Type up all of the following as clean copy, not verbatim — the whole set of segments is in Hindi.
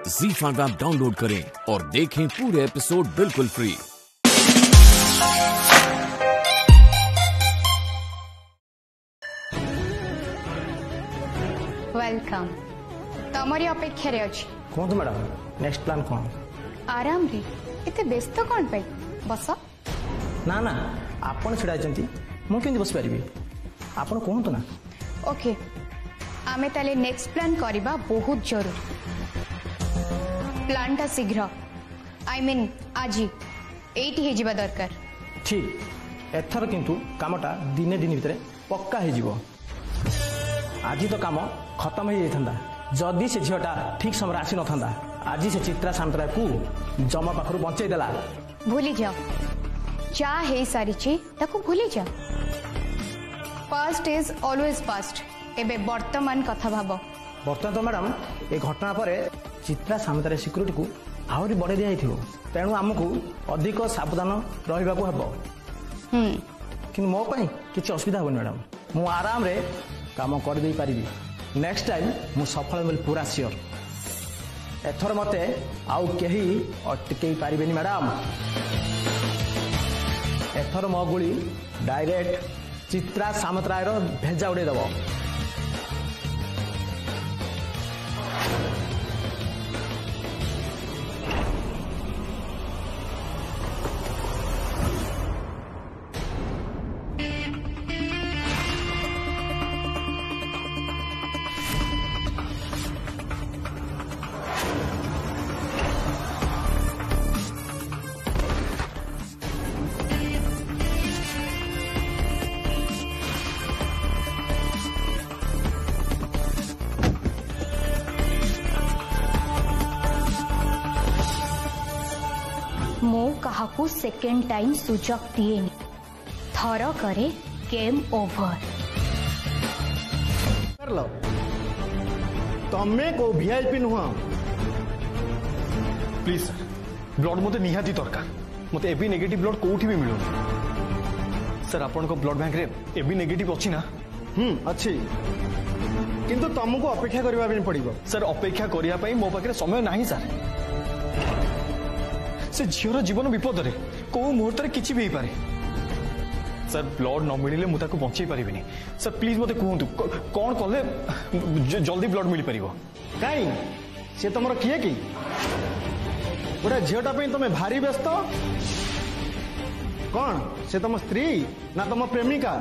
ZEE5 ऐप डाउनलोड करें और देखें पूरे एपिसोड बिल्कुल फ्री। वेलकम। तमरी अपेक्षा रे अछि। कहतु मैडम नेक्स्ट प्लान कौन? आराम रे एते व्यस्त कोन पे बस। ना ना आपण छिड़ाइचंती मु केंति बस पारिबी आपण कहतु ना। ओके आमे ताले नेक्स्ट प्लान करिबा बहुत जरूरी। प्लान टा शीघ्र आई मीन आज एटी हे जिबा दरकार। ठीक एथर किंतु कामटा दिने दिन भितरे पक्का हे जिवो। आज तो काम खत्म हो जाता जदि से झीटा ठीक समय आसी नथा। आज से चित्रा सांतरा को जमा पाखर बंचाई देला। भूली जाओ जा हे सारी ताको भूली जा। Past is always past. एबे वर्तमान कथा भाव। वर्तमान तो मैडम ए घटना पर चित्रा सामंतार सिक्यूरीटी को आहरी बढ़े दिया तेणु आमको अधिक सावधान रहा हम कि मो किसी असुविधा हेनी मैडम। मु आराम रे काम कर दे पारिबी। नेक्स्ट टाइम मु सफल मिल पूरा सियोर। एथर मते आउ केही अटके पारिबेनी मैडम। एथर मो गुली डायरेक्ट चित्रा सामंतरायर भेजा उड़े दब। मो कहाकू सेकेंड टाइम सुजोग दिए थर करे गेम ओवर कर लो। तमे को वीआईपी नुह प्लीज सर ब्लड मते निहाती दरकार। मते एबी नेगेटिव ब्लड कोठी भी मिलो सर। आपन को ब्लड बैंक रे एबी नेगेटिव अछि ना? अच्छी किंतु तुमको अपेक्षा करबा भी पड़िबो सर। अपेक्षा करिया पई मो पाखरे समय नाही सर। से झीवर जीवन विपद रे को मुहूर्त रे किछि भी हो पारे सर। ब्लड न मिलिले मु ताको बंचाई परिबिनी सर। प्लीज मते कहंतु कोन कले जल्दी ब्लड मिल परिबो? काई से तुमर किए कि गोटे झीटा तुम भारी व्यस्त कौन? से तुम स्त्री ना तुम प्रेमिका?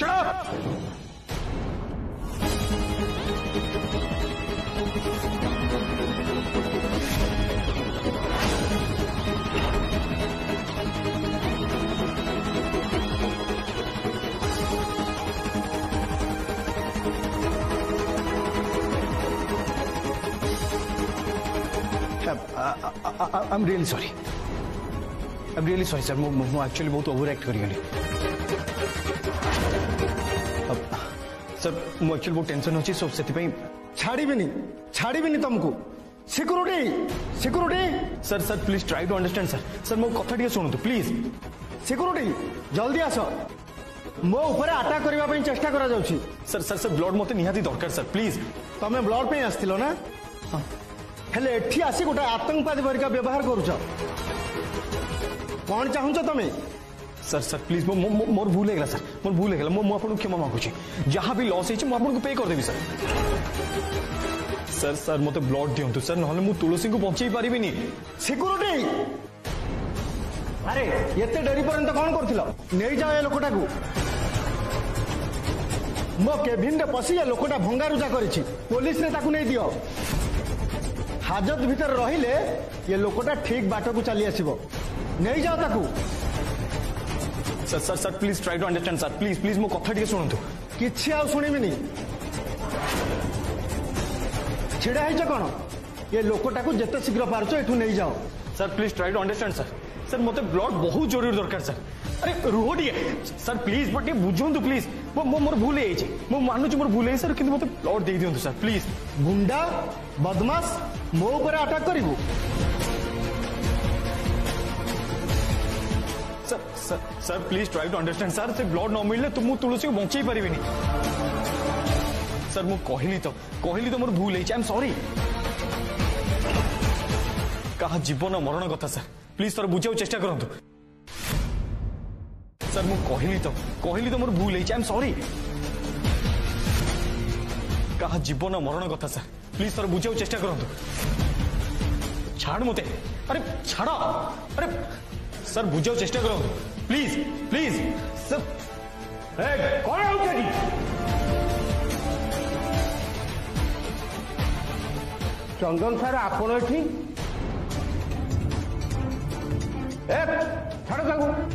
I'm really sorry. I'm really sorry sir. मु एक्चुअली बहुत ओवर एक्ट करी गली सर। मु एक्चुअली बहुत टेंशन होची सो सेति पई छाड़ीबिनी तुमको। Security security sir sir please try to understand sir. Sir मो कथा टिके सुनतु प्लीज। सिक्यूरिटी जल्दी आस। मो ऊपर अटैक करबा पई चेष्टा करा जाउची। सर सर सर ब्लड मते निहाती दरकार सर प्लीज। तमे ब्लड पे आस्थिलो ना हेले एठी आसी गोटे आतंकवादी वर्ग व्यवहार करूछ। कौन चाहूच तमे? सर सर प्लीज मोर भूल हो गला सर। मोर भूल हो गला। मो आपन क्षमा मांगुची। जहां भी लॉस हेची मो आपन को पे कर देबी सर। सर सर मते ब्लड दियंतु सर नहले मु तुलसी को बंचाई पारिबिनी। सिक्यूरिटी अरे एते डेरी पर्यंत कौन करथिलो? नै जाओ ए लोकटा को। मो केबिन रे पसी ए लोकटा भंगारुजा करिछि। पुलिस ने ताकू नै दियो। हाजत भीतर रहिले ये लोकटा ठीक बाट को चली आसीबो। नहीं जाओ ताकू। Sir sir sir please try to understand sir. Please please मो कथा टिके सुनतु। किछि आ सुनिबिनी। छिड़ा है कौन? ये लोकटा को जिते शीघ्र पारछ एठू नहीं जाओ। Sir please try to understand sir. Sir मते ब्लड बहुत जरूरी दरकार सर। अरे रुह टिके सर प्लीज बट बुझंतु प्लीज। मोर भूल है मो मानुछु मोर भूल है सर किंतु मते ब्लड दे दियंतु सर प्लीज। गुंडा बदमाश मो ऊपर अटैक करिवो? Sir please try to understand sir. से ब्लड न मिलले तो मु तुलसी को बंचाई पारिबिनी सर। मु कहली तो मोर भूल है। I am sorry. कहा जीवन मरण कथा सर प्लीज थोड़ा बुझाऊ चेष्टा करंतु सर मु कहली तो मोर भूल है आई एम सॉरी कहा जीवन मरण कथा सर प्लीज थोड़ा बुझाऊ चेष्टा करंतु छाड़ मते अरे छाड़ अरे सर बुझाऊ चेष्टा करंतु प्लीज प्लीज सर कौन है चंदन सार आपण एठी छाड़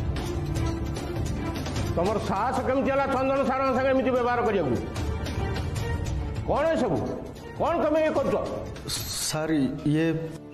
तुम साहस केमती है चंदन सार संगे एमती व्यवहार करा कौन है सब कौन तुम ये कर सर ये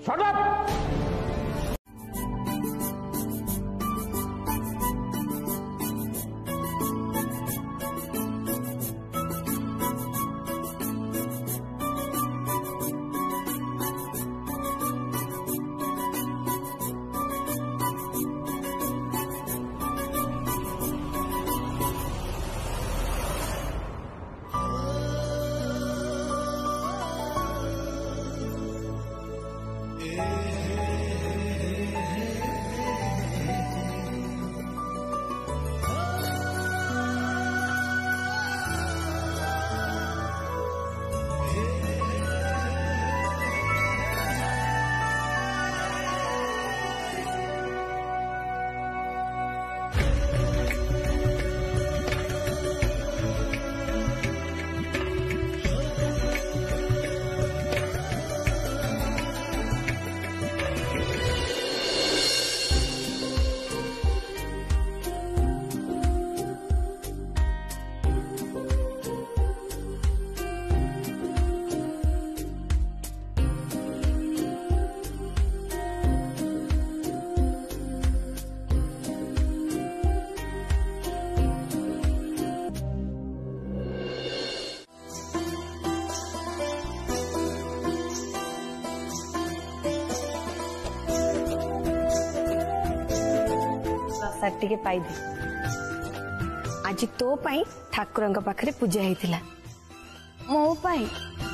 टिके पाई दे आज तो पाई ठाकुर पाखरे पूजा होता मो पाई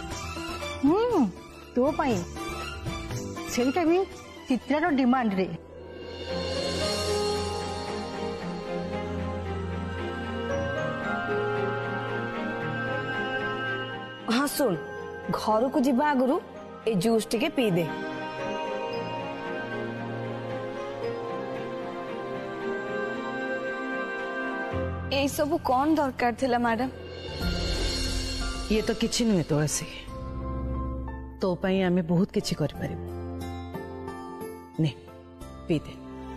तो पाई सेटा भी चित्रार डिमांड रे हाँ सुन घर को जीवा आगु ए जूस टिके पी दे ये सब कौन दरकार थिला मैडम ये तो किछि नुहे तुलसी तो पाई आमे बहुत किछि कर पारे ने पी दे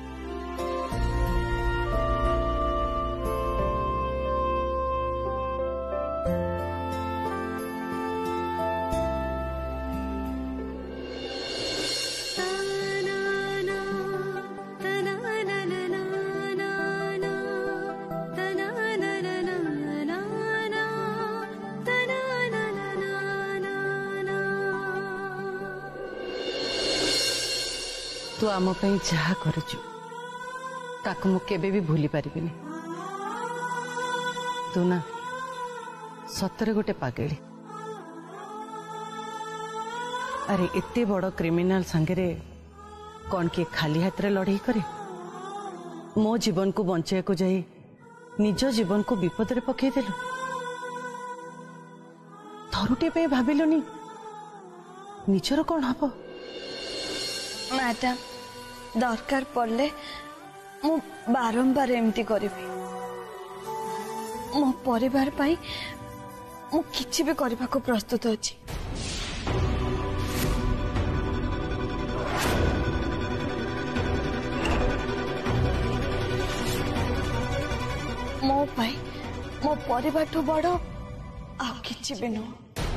तू आम जहा कर केबे भी भूली पारिबिनी तू ना सतरे गोटे पागेली अरे एते बड़ क्रिमिनल संगे कौन किए खाली हाथ रे लड़ाई करे मो जीवन को बंचाई को जाई निज जीवन को विपद रे पकई देलु थरुटे पे भाबिलुनी निजर कौन हबो मैडम दरकार पड़ले मु बारंबार एमती करी मो परिवार पाई मु किछि भी करबा को प्रस्तुत अछि मो पाई मो परिवार ठो बड़ आ किछि भी न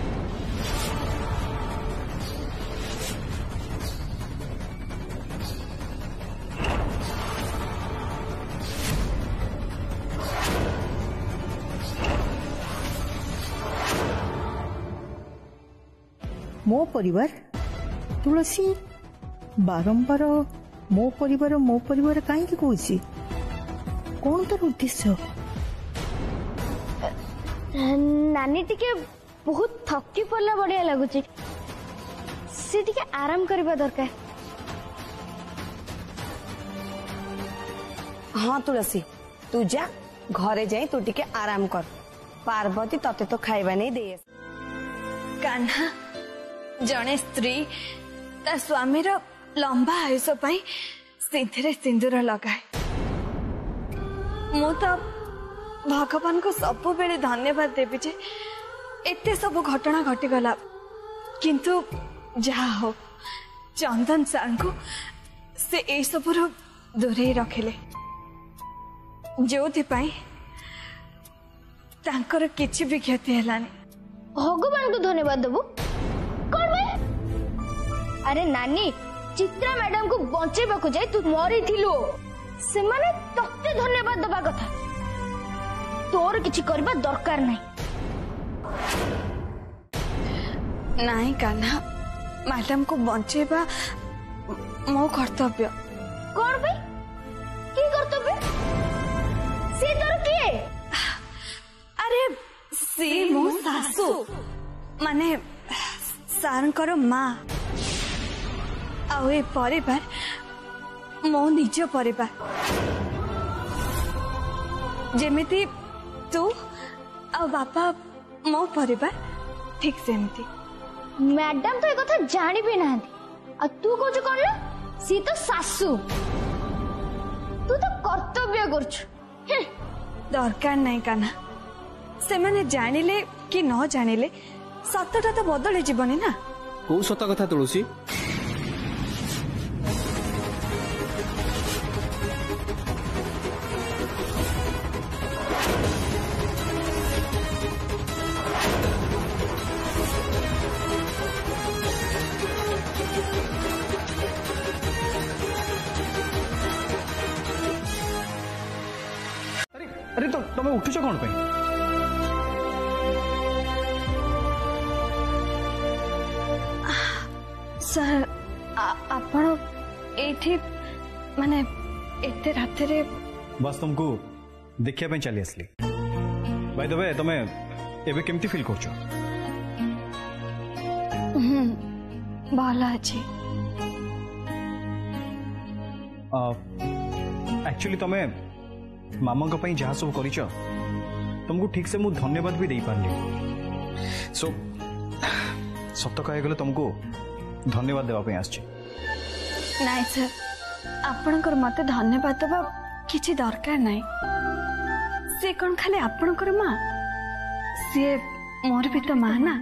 मो परिवार तुलसी बारंबार मो परिवार कहीं कौची कौन तार उद्देश्य नानी टिके बहुत थकी पड़ला बढ़िया लगुच से टिके आराम करबा दरकार हाँ तुलसी तू जा घरे जाई तू टिके आराम कर पार्वती तते तो खाइबा नहीं दे। कान्हा जड़े स्त्री ता स्वामी रो लंबा आयुष पाई सिंधरे सिंदूर लगाए। मु तो भगवान को सब बेले धन्यवाद देवी जे एते सब घटना घटी गला किंतु जहा हो चंदन सार को से ए सब दूरे रखिले जो तांकर किछि भी क्षति हेलानी। भगवान को धन्यवाद देबू कौन भाई? अरे नानी चित्रा मैडम को बंचेबा को जाय तू मरी थिलु से माने तते धन्यवाद दबा कथा तोर किछि करबा दरकार नहीं। नहीं कान्हा मैडम को बंचेबा मो कर्तव्य। कौन भाई की कर्तव्य? से तोर किए? अरे सी मो सासू माने सारंकर माँ आउ परिवार मो निज परिवार जेमिति तू आ बापा मो परिवार ठीक सेमती। मैडम तो ये कथा जानी भी ना आ तू कुछ कर लो सी तो सासू तू तो कर्तव्य करछु। दरकार नहीं काना से माने जानिले कि न जानिले सतटा तो बदली जीवनी ना। को सत कथा तुलसी? अरे तो तुम उठुच कौन पे? सर आपण एठी माने एते राते रे बस तुमको देखिया पे चली असली। बाय द वे तुमे एबे केमती फील करछो? भला अछि। एक्चुअली तुमे मामा को पई जहा सब करिछ तुमको ठीक से मु धन्यवाद भी दे पारली। सो सत्य कह गले तुमको धन्यवाद देवा पे आछी। नाइ सर आपणकर मते धन्यवाद दबा किछि दरकार नाही। से कोन खाली आपणकर मां से मोर भी तो मां ना।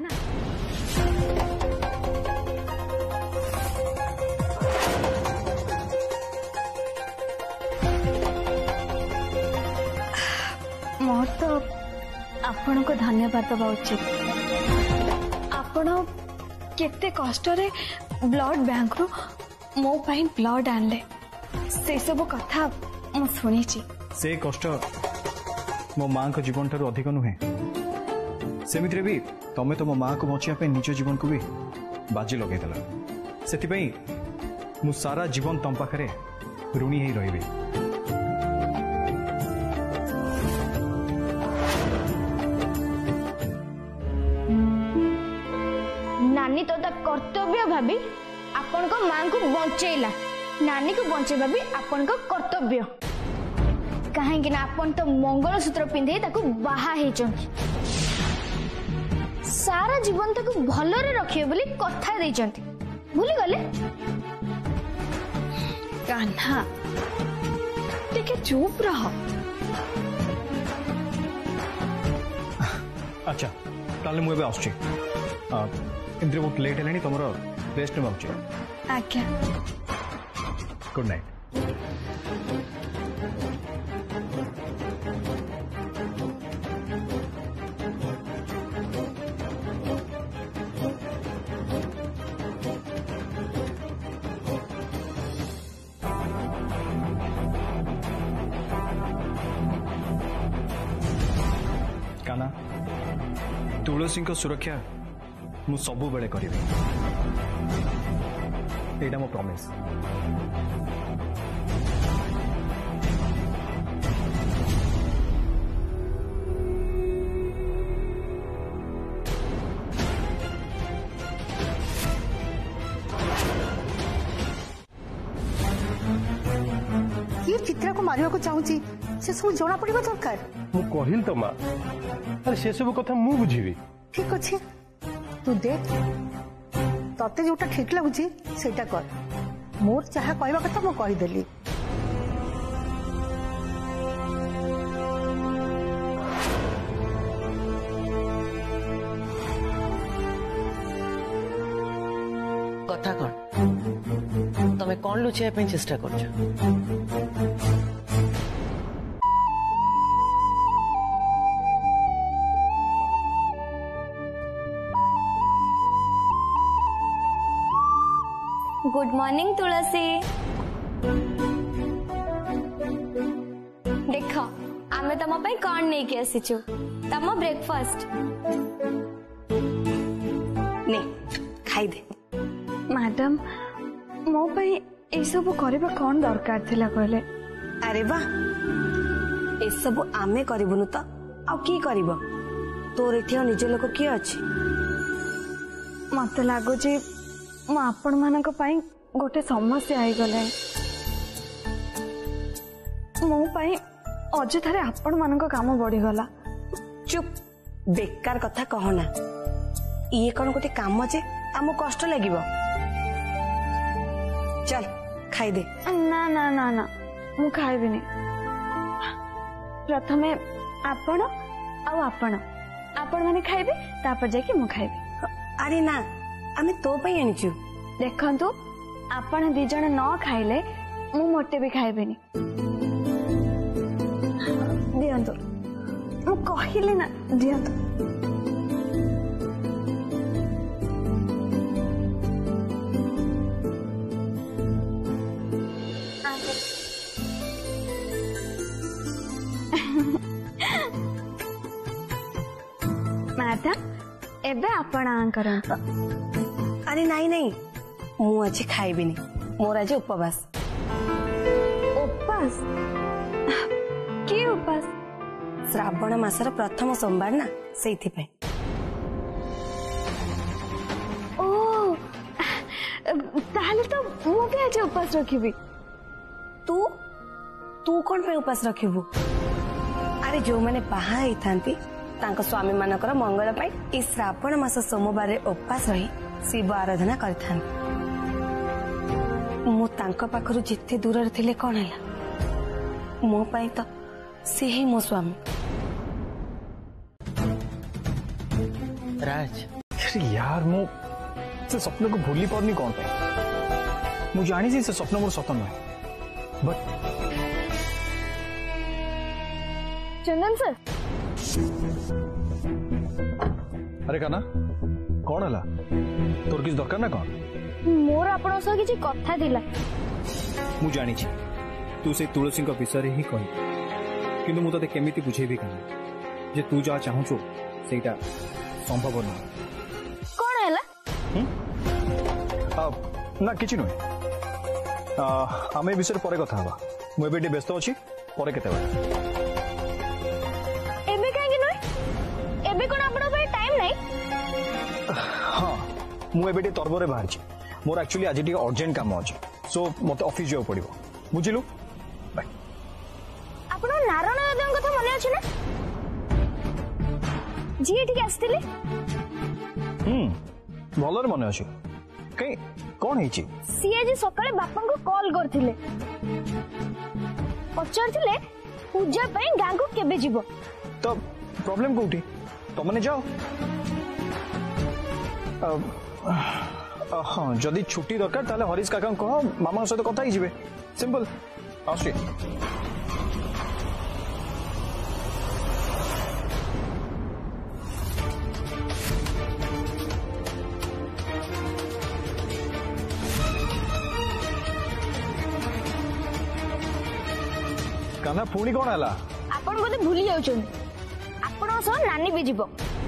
मोर तो आपण को धन्यवाद दबा उचित। आपण केते कष्ट रे ब्लड बैंक रो मो पाइन ब्लड आनले से सब कथा मु सुनिछि। से कष्ट मो मां को जीवन ठारू अधिक नुहे। सेमित्रे भी तमे तो मो मां को बचिया पे निज जीवन को भी बाजी लगे देला। सेति पई मु सारा जीवन तम पाखरे ऋणी ही रहिबे। नानी तो कर्तव्य भाभी आपण को मां को बंचेला नानी को बंचेबा भी आपण को कर्तव्य। कहीं ना आपण तो मंगलसूत्र पिंधे ताको बाहा हेचंती सारा जीवन ताको भलरे रखियो बोली कथा देचंती भूली गले। कान्हा टिके चुप रह। अच्छा ताले मु एबे आछी। इंद्र बहुत लेट है तुम रेस्ट ने आज्ञा। Good night. काना तुलसी को सुरक्षा मु सबु बेले करिबे एटा मो प्रॉमिस। ये चित्रा को मारिया को चाहूची से सब जना पड़िबा दरकार। मु कहिल तो मां अरे से सब कथा मु बुझीबी। ठीक अछि तू देख तते जोटा ठीक लागुची सेटा कर मोर चाहा कहबा कथा मु कहि देली। कथा कौन तमें कौन लुचाई पे चेष्टा कर गुड मॉर्निंग तुलसी। देख आमे तम पे कौन नहीं के आसीचु तम ब्रेकफास्ट ने खाई दे। मैडम मो पे ए सब करबा कोन दरकार थिला कहले। अरे वाह ए सब आमे करबुनु तो आ की करबो तोर एठी निज लोक की अछि। मते लागो जे मो आपण मानक पई गोटे समस्या आइ गले मो पई अजथारे आपण मानक काम बढ़ी गला। चुप बेकार कथा कहना ये कौन गोटे काम जे आम कष्ट लगिबो। चल खाई दे। ना ना ना ना मु खाइबिनी प्रथमे आपण माने खाइबे तापर जाके मु खाइबे। अरे ना आमे तो पई आनिचु। देखंतु आपण दी जण न खाइले मु मोटे भी खाइबेनी। दियंतु मु कहिले ना दियंतु। मैडम एबे आपण करंत। अरे नहीं नहीं मु आज खाइबिनी मोर आज उपवास। उपवास की उपवास? श्रावण मासर प्रथम सोमवार ना सेइथि पे। ओ ताहले तो मु भी आज उपवास रखिबी। तू तू कौन पे उपवास रखिबू? अरे जो माने बाहा ही थांती तांको स्वामी मानकर मंगल पाई ई श्रावण मास सोमवार उपवास रही शिव आराधना करथान। मु तांको पाखरु जिते दूर थिले कोन हैला मो पाई तो से ही मो स्वामी। राज अरे यार मु से स्वप्न को भूली पारनी कौन पे मु जानी से स्वप्न मोर सत नय बट चंदन सर। अरे काना कौन हला तोर किस दरकार ना कौन मोर आपण सह किछि कथा दिला मु जानी छी तू से तुलसी को विषय ही कहि किंतु मु तते केमिति बुझेबी काना जे तू जा चाहू छो सेटा संभव न कोन हला ना किछि नय आमे विषय परे कथा हवा मु एबे व्यस्त अछि परे केते बा एबे काहे नय एबे कोन आपण पे टाइम नै। हाँ मु एबे तरबरे बाहर छी मोर एक्चुअली आज अर्जेंट काम अछि सो मते ऑफिस जाऊ पड़िबो बुझिलु बाय। आपण नारायण दादा कथा मने अछि ना जी एठी आस्थिले भलर मने अछि कई कोन हेछि सी आज सकाळे बापा को कॉल करथिले पचारथिले पूजा पई गां को केबे जीवो तो प्रॉब्लम कोठी तो मने जाओ। हाँ जदि छुट्टी दरकार ताले हरीश काका कह मामा सहित कथा ही जिवे सिंपल आसी। काना पुणी कौन है आपण बोधे भूली जाउछन आपण सह नानी भी जीवो।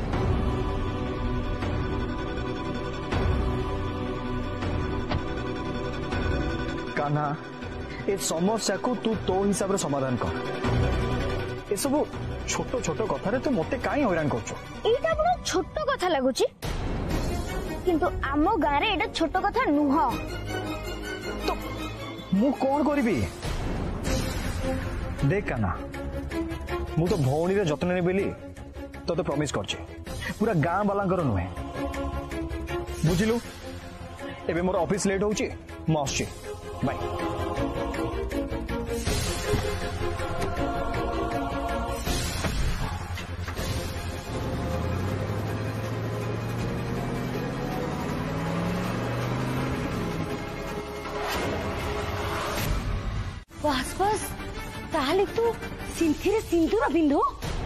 कान्हा ए समस्या को तू तो हिसाब रे समाधान कर ए सब छोट छोट कथा रे तू मते काई हैरान करछो। एटा बड़ छोट कथा लागुची किंतु आमो गां रे एटा छोट कथा नुह। तो मु कोन करबी देख काना मु तो भौणी जत्न ने बेली तो प्रॉमिस करछे पूरा गाँ वाला नुहे बुझिलु एबे मोर ऑफिस लेट होउची म आछी बाय बस बस ताहले तू सिंथिरे सिंदूर बिंदु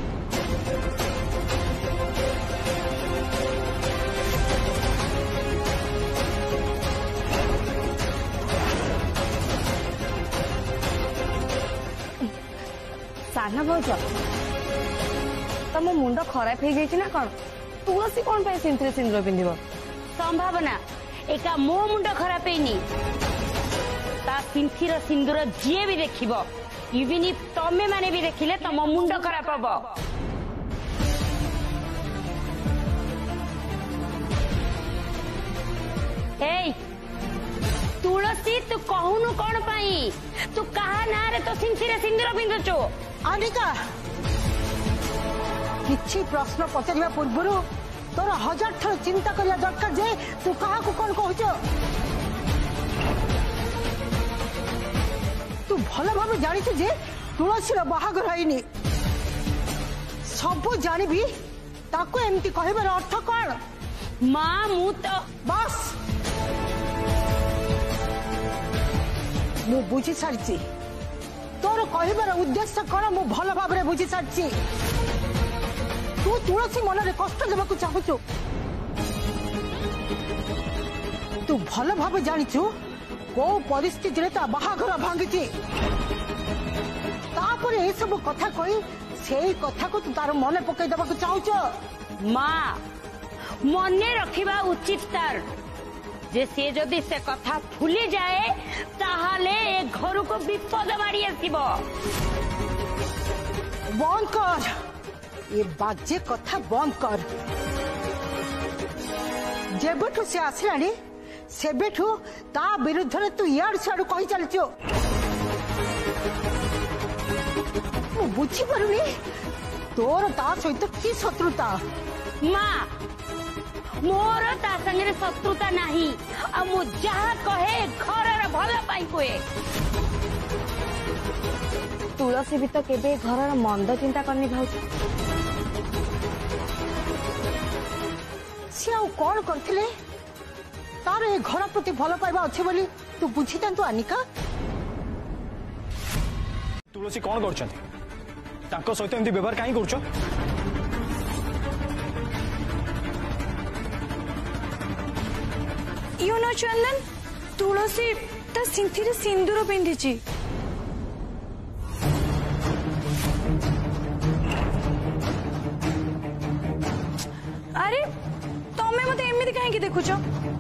साना भाज तम मुंड खराब हो जाए ना कौन तुलसी कौन पे सिंथिरे सिंदूर पिंधिब संभावना एका मो मुंड खराब है सिंथिर सिंदूर जी भी देखिब इवन इफ तमे माने भी देखिले तम मुंड खराब हम तुलसी तू कहूनु कौन पाई तू कहा ना रे तो सिंथिर सिंदूर पिंधुचु अनिका किछि प्रश्न पचारिबा पूर्व तोर 1000 थर चिंता करिया दरकार जे तू कहा को कौन कहूच तू भल भाव जानी जे तुलसी बाहागर है सब जानी ताको एमती कहबार अर्थ कौन माँ मु तो बस मु बुझी सारी तोर कहबार उद्देश्य कौन मु भल भाव बुझी सारी तू तुलसी मन में कष्ट देवाक चाहूचु तू भल भाव जानिचु को परिस्थिति ता बाहाघर भांगी ए सब कथा कही से कथा को तू तार मन पकई देवाक चाहूच माँ मने रखिबा उचित तार जे से जदि से कथा भूली जाए ताहाले ए घर को विपद मारी आसीबो बंद कर ये बाजे कथा बंद कर जेबेठू से आसलानी सेबेठू ता विरुद्ध रे तू यार साडू कहि चलछो मु बुझी पारुनी तोर ता सहित की शत्रुता माँ मोर ता संगे शत्रुता नहीं आ मु जहा कहे घर भल पाई कोए तुलसी भी तो केबे घर मंद चिंता करनी भाउछ से कौन करथिले तार ए घर प्रति भल पाइबा अच्छे बोली तू बुझी तंतु अनिका तुलसी कौन करछंती ताको सहित एमती व्यवहार काई करछो यू नो चंदन तुलसी ता सिंथिरे सिंदूर पिंधिची अरे तमे मते एमिति काहे की देखुछो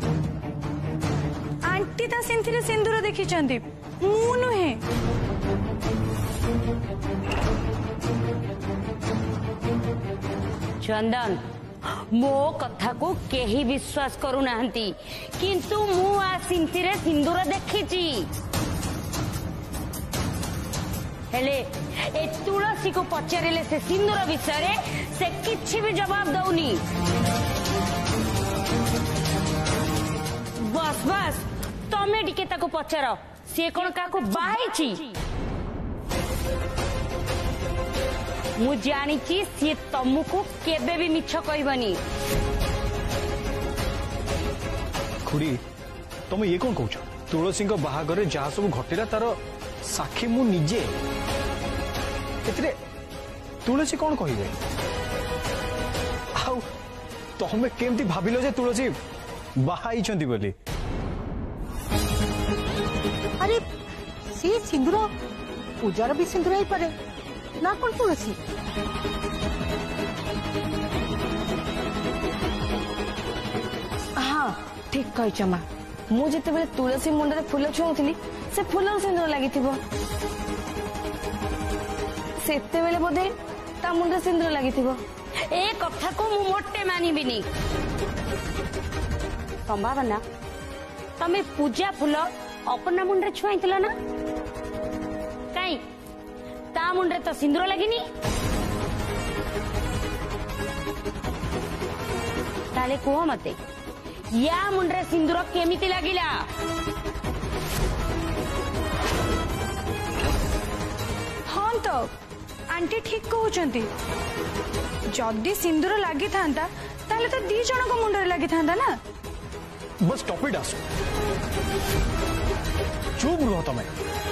आंटी ता सिंथिरे सिंदूर देखि चंदी मु नुहे चंदन मो कथा को केही विश्वास करू नाहंती किंतु मु आ सिंथिरे सिंदूर देखिची हेले ए तुलसी को पचारिले से सिंदूर विषय से किछि भी जवाब दउनी बस बस तमे टिके ताको पचार से कोन काको बाहाइची मु जानिची सी तमको केबे भी मिछ कहबनी खुड़ी तुम ये कौन कहूच तुलसी बाहागर जहाँ सब घटिला तार साक्षी मु निजे एथिरे तुलसी कौन कहिबे आउ तमे केमती भाबिलो जे तुलसी बाहाई छंती बोली अरे सी सिंदूर पूजार भी सिंदूर ही पड़े ना कौन तुलसी हाँ ठीक कही माँ मु जिते बेले तुलसी मुंडे फूल छुऊली से फूल सिंदूर लगी सेते बेले बोधे ता मुंडे सिंदूर लगी ए कथा को मु मोटे मानिबिनी संभावना तमे पूजा फूल अपना मुंडे छुआइतला ना काई मुंडे तो सिंदूर लगिनी ताले कुह मते या मुंडे सिंदूर केमिति लागिला हाँ तो आंटी ठीक कहते जदि सिंदूर लगी था ताले तो दी जन को मुंडे लगी था ना बस स्टॉप इट आसो चुप रुह तमें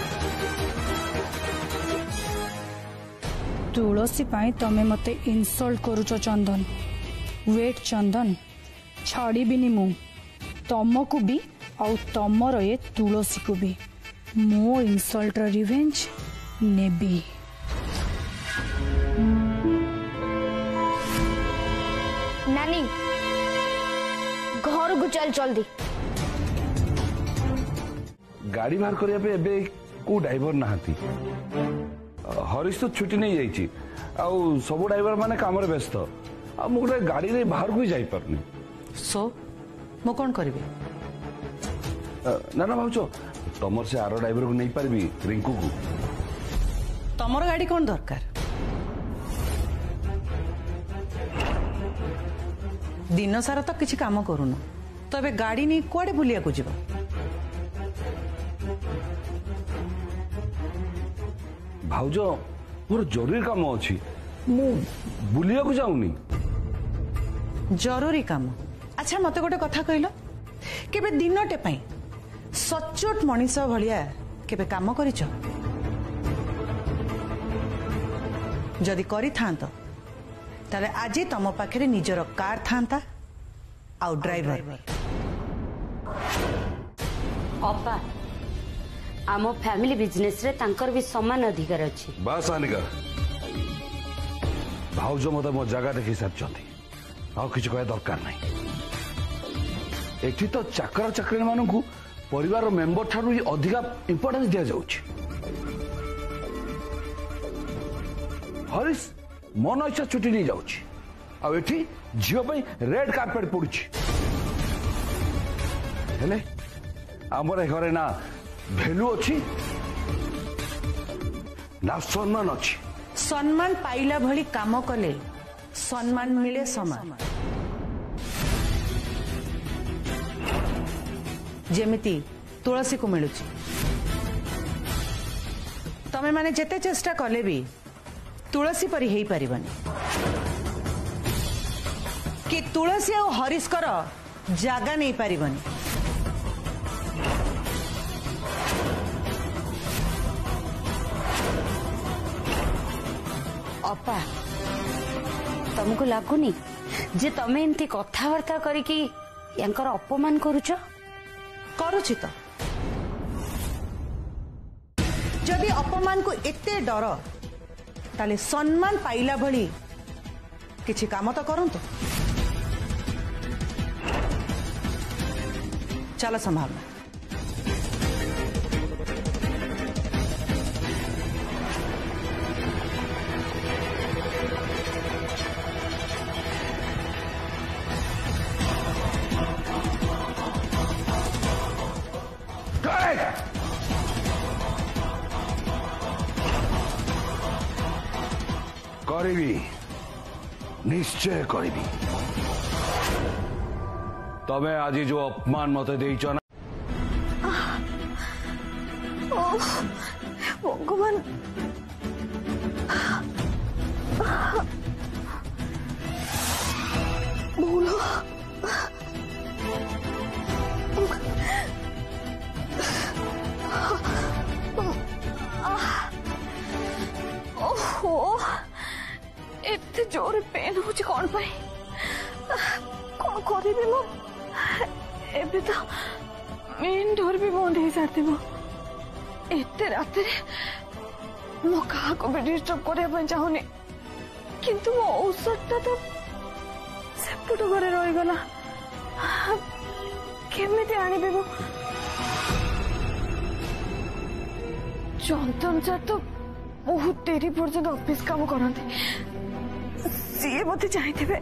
तुलसी पाई तमे मते इनसल्ट करूच चंदन वेट चंदन छाड़बीनी मु तुमको भी आउ तमर ये तुलसी को भी मो इनसल्ट रिवेंज नेबी नानी घर को चल जल्दी गाड़ी बाहर करने पे एबे को ड्राइवर नहाती हरीश तो छुट्टी नहीं जाइए सब ड्राइवर माने काम व्यस्त आ मु गोटे गाड़ी रे बाहर को जाई परनी सो मो कौन करी ना ना भावच तमर से आरो ड्राइवर को नहीं पारबी रिंकू को तमर गाड़ी कौन दरकार दिन सारा तो किसी काम करून तो ए गाड़ी नहीं कुआडे बुलिया को जीवा भाउज मोर जरूरी काम अच्छी मु बुलिया को जाऊनी जरूरी काम अच्छा मते गोटे कथा कहलो केबे दिनटे पई सचोट मनीष भलिया केबे काम करिछ जदि करि थांत ताले आज तम पाखे निजर कार थांता आउ ड्राइवर अपा आम फैमिली बिजनेस रे तांकर भी समान अधिकार अछि बस आनिका भाउज मते मो जगह देखि सारचंती आउ किछ कहे दरकार नहीं एठी तो चाकर चाकरी मानू परिवार मेंबर ठारू अधिका इंपोर्टेंस दिया जाउछि हरीश मन इच्छा छुट्टी नहीं जाउछि आ एठी झियो पई रेड कार्पेट पड़ुछि हेले हमर घरे ना भेलू अच्छी ना सम्मान अच्छी सम्मान पाइला भली काम कले सम्मान मिले समान जेमिति तुलसी को मिलुची तमे माने जेते चेष्टा कले भी तुलसी परी हेई परिबनी कि तुलसी और हरीश कर जागा नहीं परिबनी अपा तुमको लगुनी जे तमे एमती कथावार्ता करिकी यांकर अपमान करूछ करूछि तो जदि अपमान को एते डर ताले सम्मान पाइला भली किछि काम तो करंतु चलो संभालना करी निश्चय करी तबे आज जो अपमान मत देइछ ना भगवान बोलो ओहो एते जोर पेन हो कौन पाई कौन करी मो एबे तो मेन डोर भी बंद हो साथी एते रात मो कहा को भी डिस्टर्ब करने चाहूनी किंतु मो औषधटा तो सेपट घरे रही गला केमिति आनिबे मो चंदन सर तो बहुत डेरी पर्यंत ऑफिस काम करते सी मत चाहिए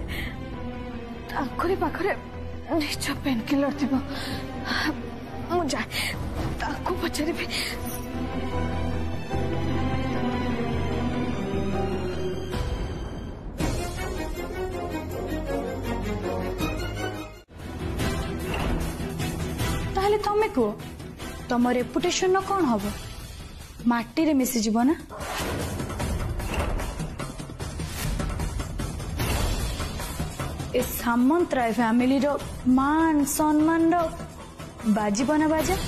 पाखे निश्चय पेन किलर थी मुझे पचारि तमे को तम रेपुटेशन कौन हम माटी रे मिसी जीव ना ए सामंतराय फैमिली रो मान सम्मान रो बाजीब ना बाजा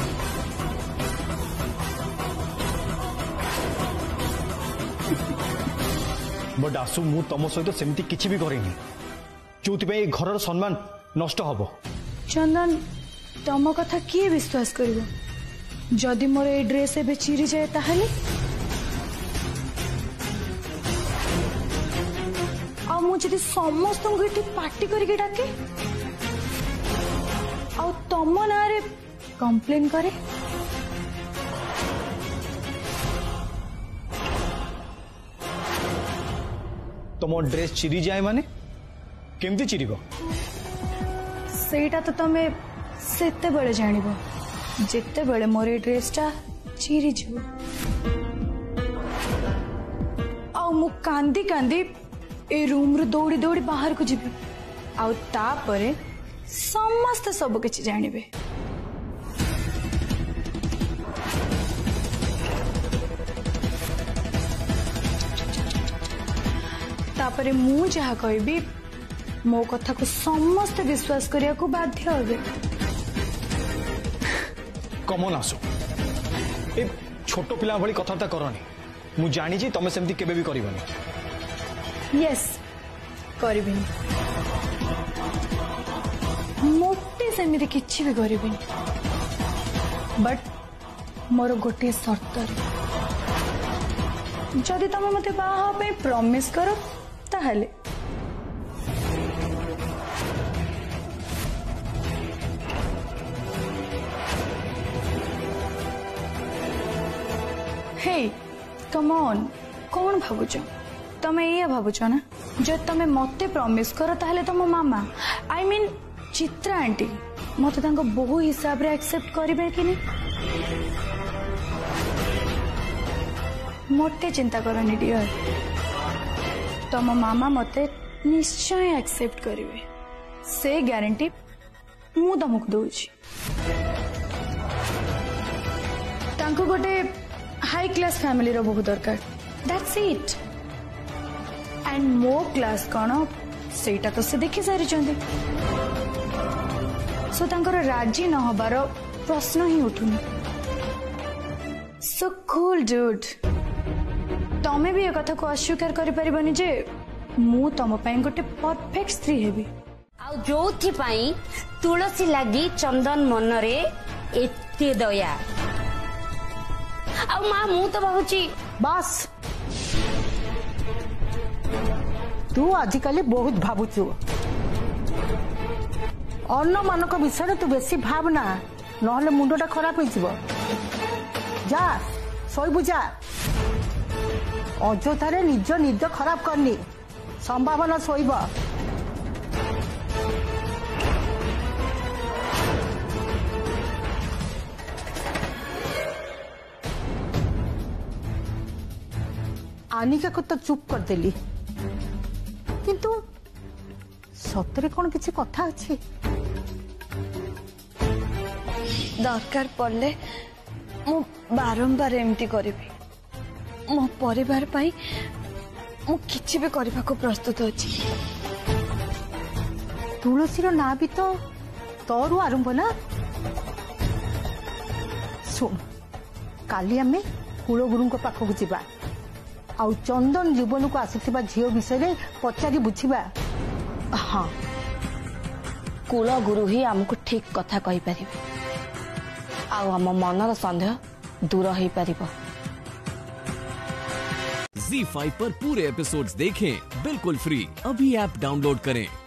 बट आसु मु तुम सहित सेमती किछि भी करेनी जो घर सम्मान नष्ट हम चंदन तम कथा किए विश्वास करिवो जदि मोर ए ड्रेस एबे चिरी जाए ताहले आ मु जदि समस्त को पार्टी करके डाके आ तम नारे कंप्लेन करे तुम ड्रेस चिरी जाए माने केमती चिरीब सेटा तो तमे सेते बेले जानिबो जेते बेले मोर ए ड्रेसटा चिरी जो आ मु कांदी कांदी ए रूम रू दौड़ी दौड़ी बाहर को जीवी आउ तापरे समस्त सब किछि जानिबे तापरे मु जहा कहबी मो कथा को समस्त विश्वास करिया को बाध्य होबे कमन आसो ए छोट पिला भली कथाता करनी मु जानी जी तमे सेमती केबे भी करबनी यस करबिनी मोटे सेमिति किछि भी करबिनी बट मोर गोटे शर्त जदि तमे मते बाहा पे प्रॉमिस करो ताहले हे कम ऑन कौन भावुच तमे ये भावुच ना जो तमे मते प्रॉमिस करो ताहले तुम मामा आई मीन चित्रा आंटी मते तांको बहु हिसाब रे एक्सेप्ट करिबे कि नहीं मोटे चिंता करनी डियर तुम मामा मते निश्चय एक्सेप्ट करिवे से ग्यारंटी मु तुमको दउछि तांको गोटे हाई क्लास फैमिली रो बहुत दरकार दैट्स इट एंड मो क्लास कौन सेटा तो से देखि सारी चंदी सो तांकर राजी न होबार प्रश्न ही उठुनी सो कूल डूड तमे भी ए कथा को अस्वीकार करि परिबनी जे मु तम पई गोटे परफेक्ट स्त्री हेबी आ जोथि पई तुलसी लागी चंदन मनरे एते दया आ मां मु तो भाबुची बस तू आजिकल बहुत भावुचु अन्न मानक विषय तू बेसी भावना नहले मुंडटा खराब हो जा शोबु जा अजोधारे निज निद खराब करनी संभावना शोब आनिका को तो चुप कर देली किंतु सतरे कौन किसी कथा अच्छी दरकार पड़ले मु बारंबार एमती करिबी मो परिवार पाई मु किछि भी करबा को प्रस्तुत अछि तुलसीर ना भी तो तोरु आरंभ ना सुन काली आमे कुलगुरु पाखक जीवा आउ चंदन जीवन को आसुथिबा झियो विषय रे पचारि बुझिबा हाँ कुल गुरु ही आमको ठीक कथा कहि परिबे आउ हम मनर संदेह दूर हो पारिबो। ZEE5 पर पूरे एपिसोड्स देखें बिल्कुल फ्री। अभी ऐप डाउनलोड करें।